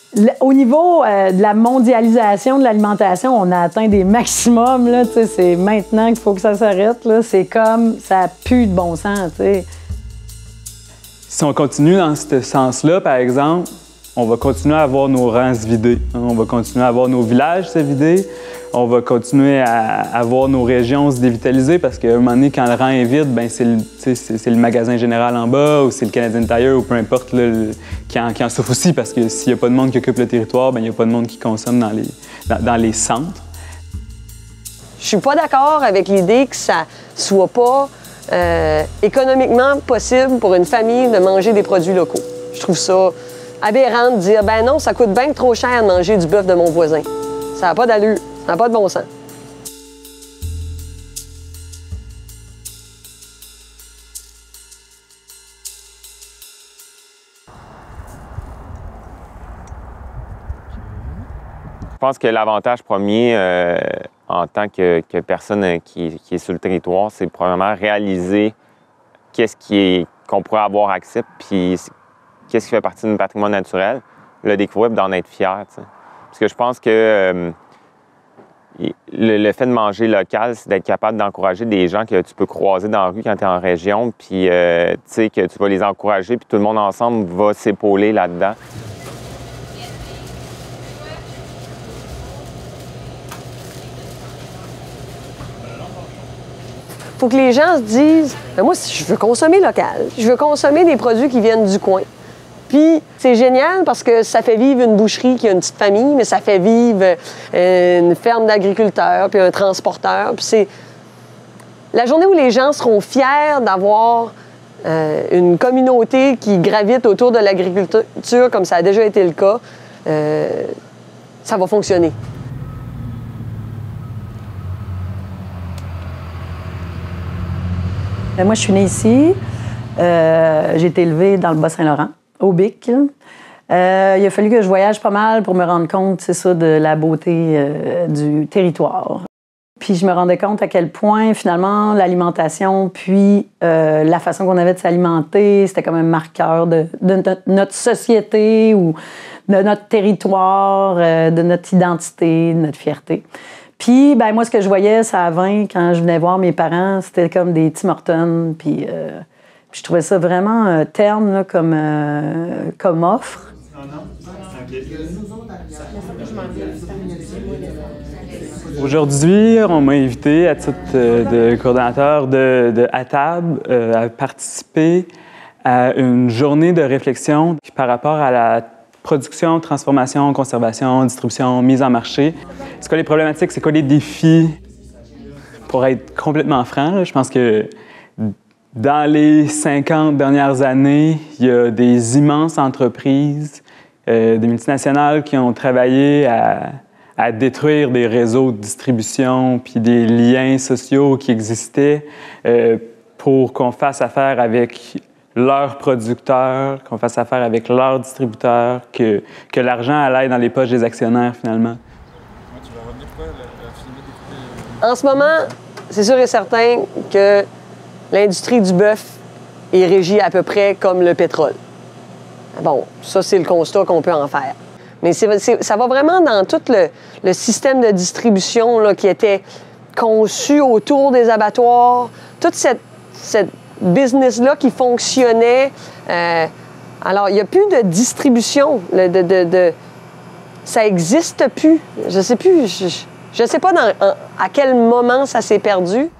Au niveau de la mondialisation de l'alimentation, on a atteint des maximums. Là, c'est maintenant qu'il faut que ça s'arrête. Là. C'est comme, ça pue de bon sens. T'sais. Si on continue dans ce sens-là, par exemple, on va continuer à voir nos rangs se vider. On va continuer à voir nos villages se vider. On va continuer à voir nos régions se dévitaliser parce qu'à un moment donné, quand le rang est vide, ben c'est le magasin général en bas ou c'est le Canadian Tire ou peu importe là, qui en souffre aussi parce que s'il n'y a pas de monde qui occupe le territoire, ben il n'y a pas de monde qui consomme dans les centres. Je suis pas d'accord avec l'idée que ça soit pas économiquement possible pour une famille de manger des produits locaux. Je trouve ça aberrant de dire, ben non, ça coûte bien trop cher de manger du bœuf de mon voisin. Ça n'a pas d'allure, ça n'a pas de bon sens. Je pense que l'avantage premier en tant que personne qui est sur le territoire, c'est probablement réaliser qu'est-ce qu'on pourrait avoir accès, puis qu'est-ce qui fait partie de notre patrimoine naturel, le découvrir et d'en être fier. T'sais. Parce que je pense que le fait de manger local, c'est d'être capable d'encourager des gens que tu peux croiser dans la rue quand tu es en région, puis tu sais que tu vas les encourager, puis tout le monde ensemble va s'épauler là-dedans. Il faut que les gens se disent, ben moi, je veux consommer local, je veux consommer des produits qui viennent du coin. Puis c'est génial parce que ça fait vivre une boucherie qui a une petite famille, mais ça fait vivre une ferme d'agriculteurs, puis un transporteur. Puis c'est la journée où les gens seront fiers d'avoir une communauté qui gravite autour de l'agriculture, comme ça a déjà été le cas, ça va fonctionner. Moi, je suis née ici. J'ai été élevée dans le Bas-Saint-Laurent, au Bic. Il a fallu que je voyage pas mal pour me rendre compte, c'est ça, de la beauté du territoire. Puis je me rendais compte à quel point, finalement, l'alimentation, puis la façon qu'on avait de s'alimenter, c'était comme un marqueur de notre société ou de notre territoire, de notre identité, de notre fierté. Puis, ben moi, ce que je voyais, ça à 20, quand je venais voir mes parents, c'était comme des Tim Hortons. Puis, je trouvais ça vraiment terne là, comme offre. Aujourd'hui, on m'a invité à titre de coordonnateur de ATAB à participer à une journée de réflexion par rapport à la production, transformation, conservation, distribution, mise en marché. C'est quoi les problématiques? C'est quoi les défis? Pour être complètement franc, là, je pense que dans les 50 dernières années, il y a des immenses entreprises, des multinationales qui ont travaillé à détruire des réseaux de distribution puis des liens sociaux qui existaient pour qu'on fasse affaire avec leurs producteurs, qu'on fasse affaire avec leurs distributeurs, que l'argent aille dans les poches des actionnaires, finalement. En ce moment, c'est sûr et certain que l'industrie du bœuf est régie à peu près comme le pétrole. Bon, ça, c'est le constat qu'on peut en faire. Mais ça va vraiment dans tout le système de distribution là, qui était conçu autour des abattoirs, toute cette business-là qui fonctionnait. Alors, il n'y a plus de distribution. Ça n'existe plus. Je ne sais plus. Je ne sais pas à quel moment ça s'est perdu.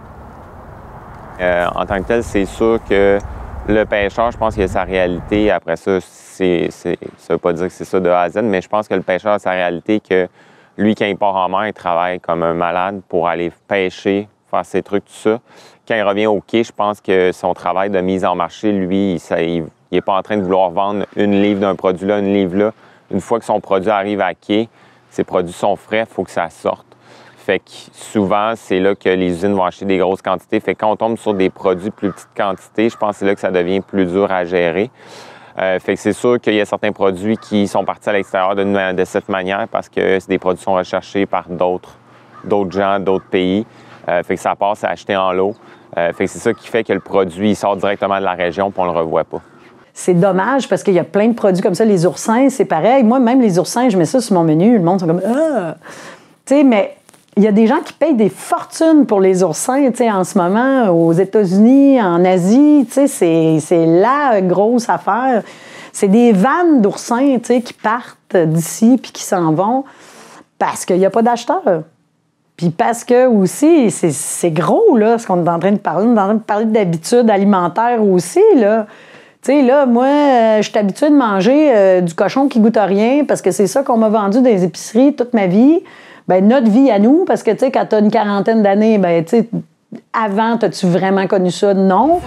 En tant que tel, c'est sûr que le pêcheur, je pense qu'il a sa réalité. Après ça, ça ne veut pas dire que c'est ça de A à Z, mais je pense que le pêcheur a sa réalité que lui, quand il part en mer, il travaille comme un malade pour aller pêcher, faire ses trucs, tout ça. Quand il revient au quai, je pense que son travail de mise en marché, lui, il n'est pas en train de vouloir vendre une livre d'un produit là, une livre là. Une fois que son produit arrive à quai, ses produits sont frais, il faut que ça sorte. Fait que souvent, c'est là que les usines vont acheter des grosses quantités. Fait que quand on tombe sur des produits plus petites quantités, je pense que c'est là que ça devient plus dur à gérer. Fait que c'est sûr qu'il y a certains produits qui sont partis à l'extérieur de cette manière parce que des produits sont recherchés par d'autres gens, d'autres pays. Fait que ça passe à acheter en lot. Fait que c'est ça qui fait que le produit il sort directement de la région puis on le revoit pas. c'est dommage parce qu'il y a plein de produits comme ça. Les oursins, c'est pareil. Moi, même les oursins, je mets ça sur mon menu. Le monde sont comme ah! Tu sais, mais il y a des gens qui payent des fortunes pour les oursins, tu sais, en ce moment, aux États-Unis, en Asie. Tu sais, c'est la grosse affaire. C'est des vannes d'oursins, tu sais, qui partent d'ici puis qui s'en vont parce qu'il n'y a pas d'acheteurs. Puis parce que aussi, c'est gros, là, ce qu'on est en train de parler. On est en train de parler d'habitudes alimentaires aussi, là. Tu sais, là, moi, je suis habituée de manger du cochon qui goûte à rien parce que c'est ça qu'on m'a vendu dans les épiceries toute ma vie. Bien, notre vie à nous, parce que, tu sais, quand tu as une quarantaine d'années, bien, tu sais, avant, as-tu vraiment connu ça? Non.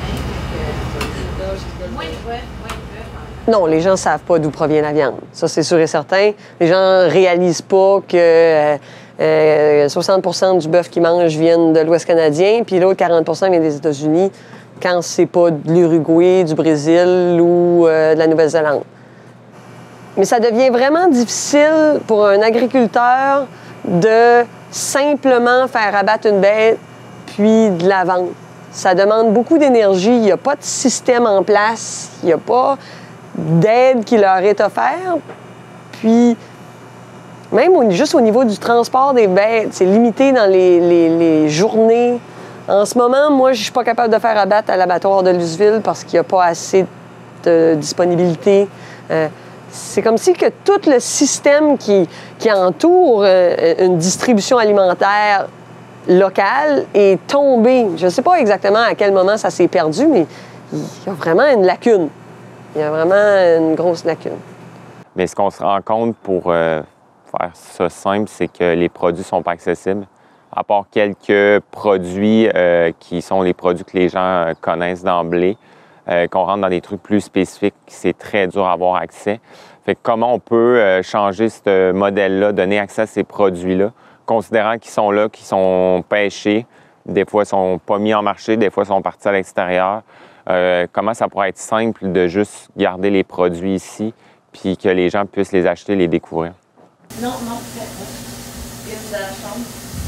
Non, les gens ne savent pas d'où provient la viande. Ça, c'est sûr et certain. Les gens ne réalisent pas que 60 du bœuf qu'ils mangent viennent de l'Ouest canadien, puis l'autre 40 vient des États-Unis, quand c'est pas de l'Uruguay, du Brésil ou de la Nouvelle-Zélande. Mais ça devient vraiment difficile pour un agriculteur de simplement faire abattre une bête puis de la vendre. Ça demande beaucoup d'énergie. Il n'y a pas de système en place. Il n'y a pas d'aide qui leur est offerte. Puis, même juste au niveau du transport des bêtes, c'est limité dans les journées. En ce moment, moi, je ne suis pas capable de faire abattre à l'abattoir de Luceville parce qu'il n'y a pas assez de disponibilité. C'est comme si que tout le système qui entoure une distribution alimentaire locale est tombé. Je ne sais pas exactement à quel moment ça s'est perdu, mais il y a vraiment une lacune. Il y a vraiment une grosse lacune. Mais ce qu'on se rend compte pour faire ça simple, c'est que les produits ne sont pas accessibles. À part quelques produits qui sont les produits que les gens connaissent d'emblée, qu'on rentre dans des trucs plus spécifiques, c'est très dur à avoir accès. Fait que comment on peut changer ce modèle-là, donner accès à ces produits-là, considérant qu'ils sont là, qu'ils sont pêchés, des fois ils sont pas mis en marché, des fois ils sont partis à l'extérieur. Comment ça pourrait être simple de juste garder les produits ici, puis que les gens puissent les acheter, les découvrir? Non, c'est la chambre.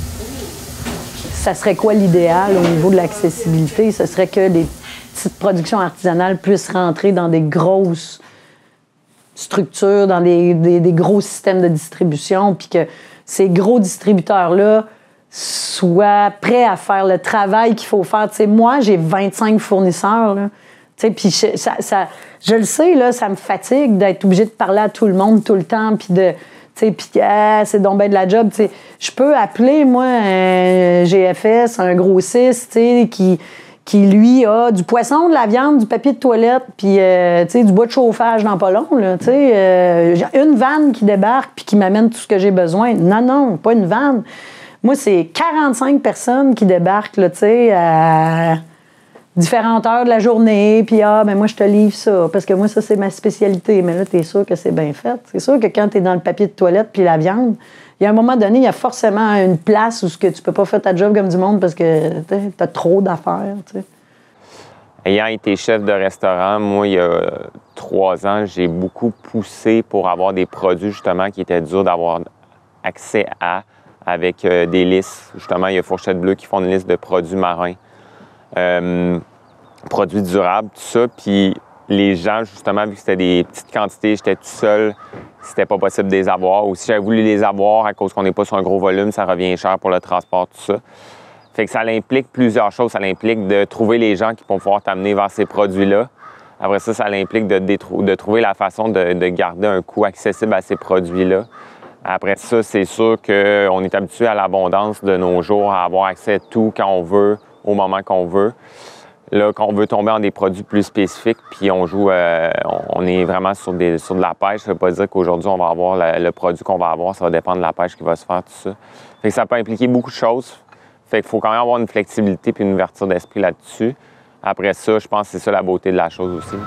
Ça serait quoi l'idéal au niveau de l'accessibilité? Ce serait que les petites productions artisanales puissent rentrer dans des grosses structures, dans des gros systèmes de distribution, puis que ces gros distributeurs-là soient prêts à faire le travail qu'il faut faire. Tu sais, moi, j'ai 25 fournisseurs, là. Tu sais, puis je le sais, là, ça me fatigue d'être obligée de parler à tout le monde tout le temps, puis de... Tu sais, puis c'est donc bien de la job. Tu sais, je peux appeler, moi, un GFS, un grossiste, tu sais, qui, lui, a du poisson, de la viande, du papier de toilette, puis, tu sais, du bois de chauffage dans pas long, là, tu sais. Une vanne qui débarque puis qui m'amène tout ce que j'ai besoin. Non, pas une vanne. Moi, c'est 45 personnes qui débarquent, là, tu sais, à différentes heures de la journée, puis moi, je te livre ça, parce que moi, ça, c'est ma spécialité. Mais là, t'es sûr que c'est bien fait. C'est sûr que quand t'es dans le papier de toilette puis la viande, il y a un moment donné, il y a forcément une place où tu peux pas faire ta job comme du monde parce que t'as trop d'affaires, tu sais. Ayant été chef de restaurant, moi, il y a 3 ans, j'ai beaucoup poussé pour avoir des produits, justement, qui étaient durs d'avoir accès à, avec des listes. Justement, il y a Fourchette Bleue qui font une liste de produits marins. Produits durables, tout ça. Puis les gens, justement, vu que c'était des petites quantités, j'étais tout seul, c'était pas possible de les avoir. Ou si j'avais voulu les avoir, à cause qu'on n'est pas sur un gros volume, ça revient cher pour le transport, tout ça. Fait que ça implique plusieurs choses. Ça implique de trouver les gens qui vont pouvoir t'amener vers ces produits-là. Après ça, ça implique de trouver la façon de garder un coût accessible à ces produits-là. Après ça, c'est sûr qu'on est habitué à l'abondance de nos jours, à avoir accès à tout quand on veut, au moment qu'on veut. Là, quand on veut tomber dans des produits plus spécifiques, puis on joue, on est vraiment sur de la pêche, ça ne veut pas dire qu'aujourd'hui, on va avoir le produit qu'on va avoir, ça va dépendre de la pêche qui va se faire, tout ça. Fait que ça peut impliquer beaucoup de choses. Fait qu'il faut quand même avoir une flexibilité puis une ouverture d'esprit là-dessus. Après ça, je pense que c'est ça la beauté de la chose aussi.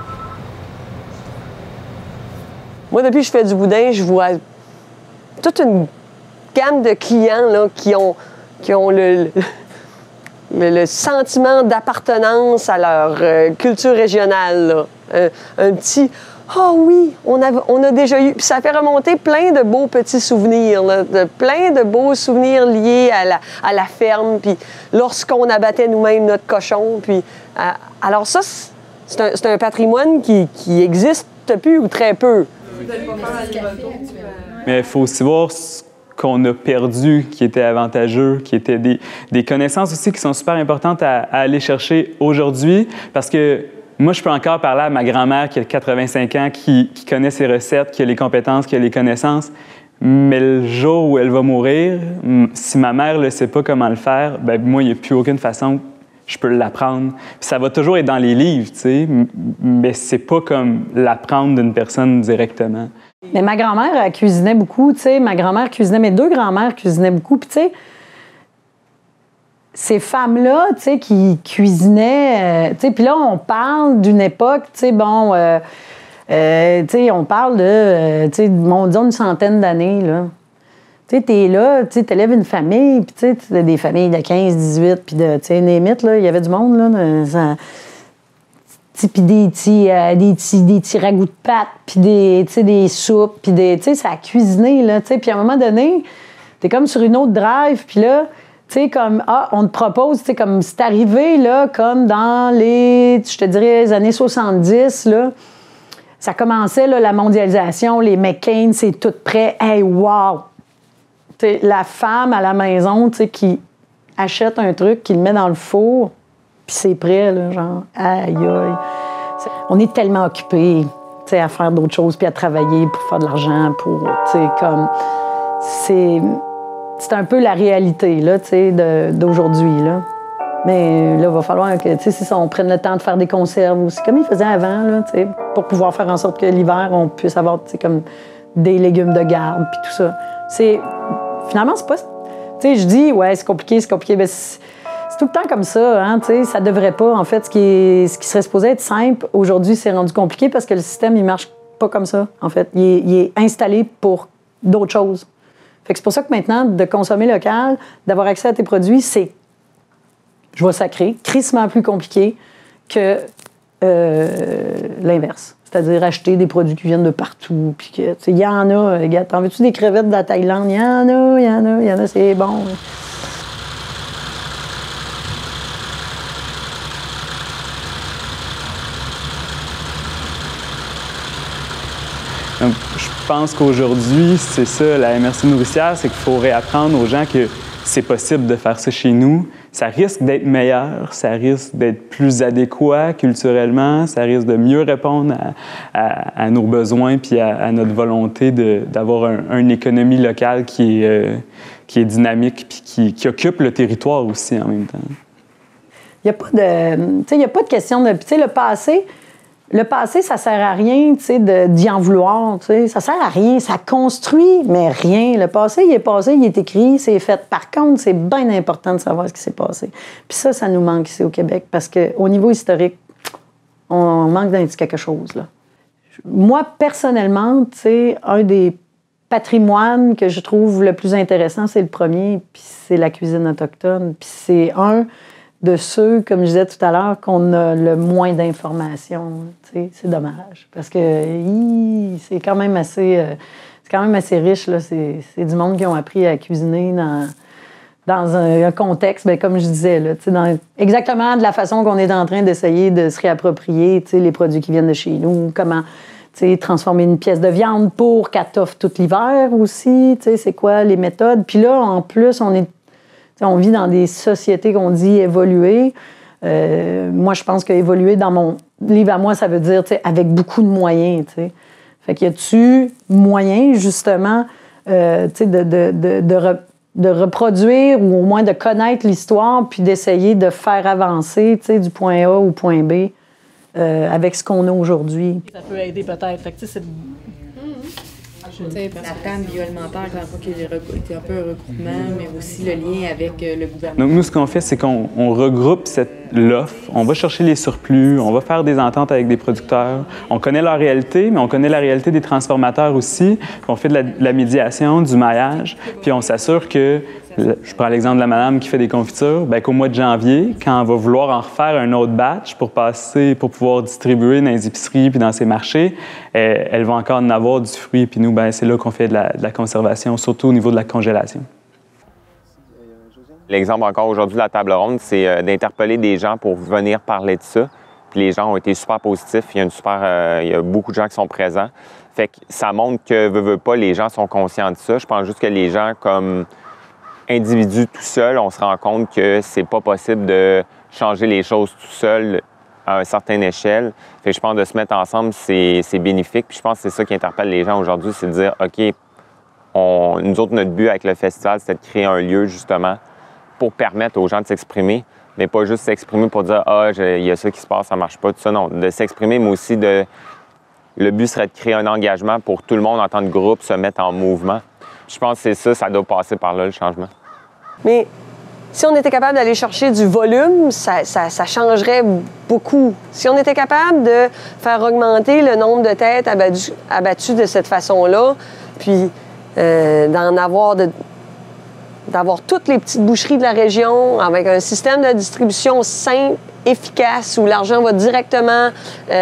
Moi, depuis que je fais du boudin, je vois toute une gamme de clients là, qui ont le sentiment d'appartenance à leur culture régionale. Là. Un petit « Ah oui, on a déjà eu... » Puis ça fait remonter plein de beaux petits souvenirs, là, plein de beaux souvenirs liés à la ferme, puis lorsqu'on abattait nous-mêmes notre cochon. Puis, alors ça C'est un patrimoine qui existe plus ou très peu. Mais il faut aussi voir ce qu'on a perdu qui était avantageux, qui étaient des connaissances aussi qui sont super importantes à aller chercher aujourd'hui. Parce que moi, je peux encore parler à ma grand-mère qui a 85 ans, qui connaît ses recettes, qui a les compétences, qui a les connaissances. Mais le jour où elle va mourir, si ma mère ne sait pas comment le faire, ben moi, il n'y a plus aucune façon je peux l'apprendre. Puis ça va toujours être dans les livres, tu sais, mais c'est pas comme l'apprendre d'une personne directement. Mais ma grand-mère, elle cuisinait beaucoup, tu sais. Ma grand-mère cuisinait, mes deux grand-mères cuisinaient beaucoup. Puis, tu sais, ces femmes-là, tu sais, qui cuisinaient, tu sais, puis là, on parle d'une époque, tu sais, bon, tu sais, on parle de, tu sais, disons une centaine d'années, là. Tu sais, t'es là, tu sais, t'élèves une famille, puis tu sais, t'as des familles de 15, 18, puis de, tu sais, limite, là, il y avait du monde, là, puis des petits ragoûts de pâtes, puis des soupes, puis tu sais, ça a cuisiné, là, tu sais, puis à un moment donné, t'es comme sur une autre drive, puis là, tu sais, comme, on te propose, tu sais, comme, c'est arrivé, là, comme dans les, je te dirais, les années 70, là, ça commençait, là, la mondialisation, les McCain, c'est tout prêt, hey, wow! T'sais, la femme à la maison, qui achète un truc, qui le met dans le four, puis c'est prêt, là, genre, aïe, aïe. On est tellement occupés, à faire d'autres choses, puis à travailler pour faire de l'argent, pour, comme... C'est un peu la réalité, là, d'aujourd'hui, là. Mais là, il va falloir que, c'est ça, on prenne le temps de faire des conserves aussi, comme ils faisaient avant, là, pour pouvoir faire en sorte que l'hiver, on puisse avoir, comme des légumes de garde, puis tout ça. Finalement, c'est pas... Tu sais, je dis, ouais, c'est compliqué, mais c'est tout le temps comme ça, hein, tu sais, ça devrait pas. En fait, ce qui serait supposé être simple, aujourd'hui, c'est rendu compliqué parce que le système, il marche pas comme ça, en fait. Il est installé pour d'autres choses. Fait que c'est pour ça que maintenant, de consommer local, d'avoir accès à tes produits, c'est, je vais sacrer, crissement plus compliqué que l'inverse. C'est-à-dire acheter des produits qui viennent de partout. Puis que, il y en a, regarde, t'en veux-tu des crevettes de la Thaïlande? Il y en a, c'est bon. Donc, je pense qu'aujourd'hui, c'est ça, la MRC nourricière, c'est qu'il faut réapprendre aux gens que c'est possible de faire ça chez nous. Ça risque d'être meilleur, ça risque d'être plus adéquat culturellement, ça risque de mieux répondre à nos besoins puis à notre volonté d'avoir une économie locale qui est dynamique puis qui occupe le territoire aussi en même temps. Il n'y a pas de question de... Tu sais, le passé, ça sert à rien, tu sais, d'y en vouloir, tu sais. Ça sert à rien. Ça construit, mais rien. Le passé, il est écrit, c'est fait. Par contre, c'est bien important de savoir ce qui s'est passé. Puis ça nous manque ici au Québec parce qu'au niveau historique, on manque d'un petit quelque chose, là. Moi, personnellement, tu sais, un des patrimoines que je trouve le plus intéressant, c'est le premier, puis c'est la cuisine autochtone. Puis c'est un de ceux, comme je disais tout à l'heure, qu'on a le moins d'informations. C'est dommage. Parce que c'est quand même assez riche. Là. C'est du monde qui ont appris à cuisiner dans un contexte, bien, comme je disais, là, exactement de la façon qu'on est en train d'essayer de se réapproprier les produits qui viennent de chez nous, comment transformer une pièce de viande pour qu'elle t'offre tout l'hiver aussi. C'est quoi les méthodes? Puis là, en plus, on vit dans des sociétés qu'on dit évoluer. Moi, je pense qu'évoluer dans mon livre à moi, ça veut dire avec beaucoup de moyens. T'sais. Fait qu'il y a-tu moyen, justement, de reproduire ou au moins de connaître l'histoire puis d'essayer de faire avancer du point A au point B avec ce qu'on a aujourd'hui. Ça peut aider peut-être. Fait que, c'est... La trame bioalimentaire, quand il y a un peu un regroupement, mais aussi le lien avec le gouvernement. Donc, nous, ce qu'on fait, c'est qu'on regroupe l'offre, on va chercher les surplus, on va faire des ententes avec des producteurs. On connaît leur réalité, mais on connaît la réalité des transformateurs aussi. Puis on fait de la médiation, du maillage, puis on s'assure que, je prends l'exemple de la madame qui fait des confitures, bien qu'au mois de janvier, quand on va vouloir en refaire un autre batch pour pouvoir distribuer dans les épiceries puis dans ses marchés, elle va encore en avoir du fruit. Puis nous, bien, c'est là qu'on fait de la conservation, surtout au niveau de la congélation. L'exemple encore aujourd'hui de la table ronde, c'est d'interpeller des gens pour venir parler de ça. Puis les gens ont été super positifs. Il y a beaucoup de gens qui sont présents. Fait que ça montre que, veut pas, les gens sont conscients de ça. Je pense juste que les gens, comme individus tout seuls, on se rend compte que c'est pas possible de changer les choses tout seul à une certaine échelle. Fait que je pense de se mettre ensemble, c'est bénéfique. Puis je pense que c'est ça qui interpelle les gens aujourd'hui, c'est de dire, OK, nous autres, notre but avec le festival, c'était de créer un lieu, justement, pour permettre aux gens de s'exprimer, mais pas juste s'exprimer pour dire, il y a ça qui se passe, ça marche pas, tout ça, non. De s'exprimer, mais aussi le but serait de créer un engagement pour tout le monde en tant que groupe se mettre en mouvement. Je pense que c'est ça doit passer par là, le changement. Mais si on était capable d'aller chercher du volume, ça changerait beaucoup. Si on était capable de faire augmenter le nombre de têtes abattues de cette façon-là, puis d'avoir toutes les petites boucheries de la région avec un système de distribution simple, efficace, où l'argent va directement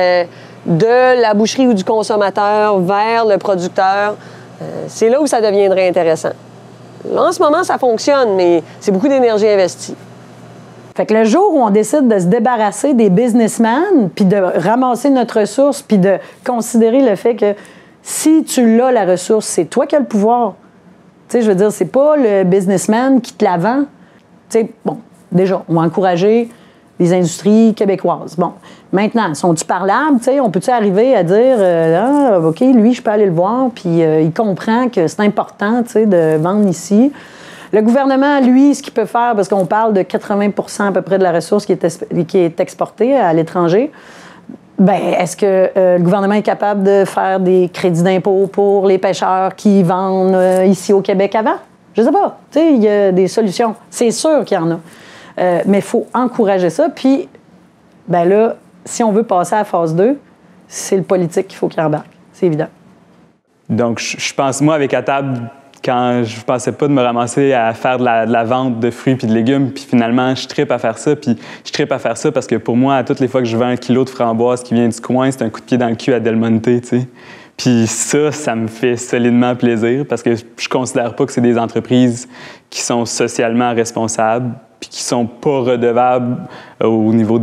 de la boucherie ou du consommateur vers le producteur, c'est là où ça deviendrait intéressant. Là, en ce moment, ça fonctionne, mais c'est beaucoup d'énergie investie. Fait que le jour où on décide de se débarrasser des businessmen, puis de ramasser notre ressource, puis de considérer le fait que si tu l'as, la ressource, c'est toi qui as le pouvoir. Tu sais, je veux dire, c'est pas le businessman qui te la vend. Tu sais, bon, déjà, on va encourager les industries québécoises. Bon, maintenant, sont-tu parlables? Tu sais, on peut-tu arriver à dire, OK, lui, je peux aller le voir, puis il comprend que c'est important, tu sais, de vendre ici. Le gouvernement, lui, ce qu'il peut faire, parce qu'on parle de 80 % à peu près de la ressource qui est exportée à l'étranger, bien, est-ce que le gouvernement est capable de faire des crédits d'impôt pour les pêcheurs qui vendent ici au Québec avant? Je sais pas. Tu sais, il y a des solutions. C'est sûr qu'il y en a. Mais il faut encourager ça. Puis, ben là, si on veut passer à la phase 2, c'est le politique qu'il faut qu'il embarque. C'est évident. Donc, je pense, moi, avec ATAB, quand je pensais pas de me ramasser à faire de la vente de fruits puis de légumes, puis finalement, je trippe à faire ça. Puis je trippe à faire ça parce que pour moi, à toutes les fois que je vends 1 kilo de framboises qui vient du coin, c'est un coup de pied dans le cul à Del Monte, tu sais. Puis ça me fait solidement plaisir parce que je considère pas que c'est des entreprises qui sont socialement responsables puis qui sont pas redevables au niveau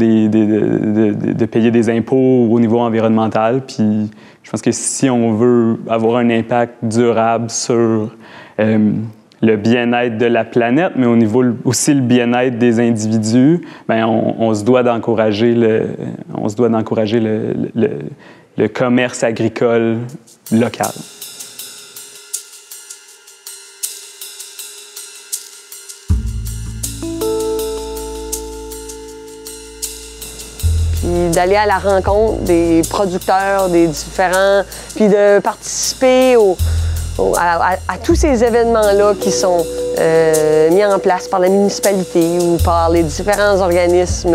de payer des impôts au niveau environnemental. Puis je pense que si on veut avoir un impact durable sur le bien-être de la planète, mais au niveau aussi le bien-être des individus, bien, on se doit d'encourager le commerce agricole local. Puis d'aller à la rencontre des producteurs, des différents, puis de participer à tous ces événements-là qui sont mis en place par la municipalité ou par les différents organismes,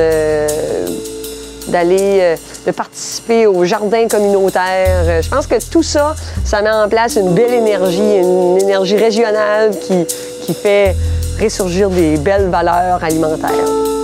de participer aux jardins communautaires. Je pense que tout ça, ça met en place une belle énergie, une énergie régionale qui fait ressurgir des belles valeurs alimentaires.